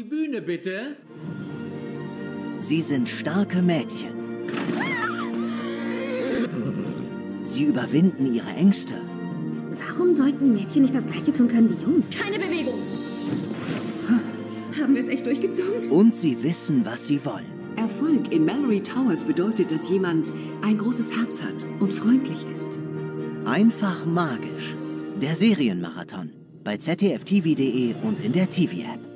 Bühne, bitte. Sie sind starke Mädchen. Sie überwinden ihre Ängste. Warum sollten Mädchen nicht das Gleiche tun können wie Jungen? Keine Bewegung. Haben wir es echt durchgezogen? Und sie wissen, was sie wollen. Erfolg in Mallory Towers bedeutet, dass jemand ein großes Herz hat und freundlich ist. Einfach magisch. Der Serienmarathon. Bei ZDF-TV.de und in der TV-App.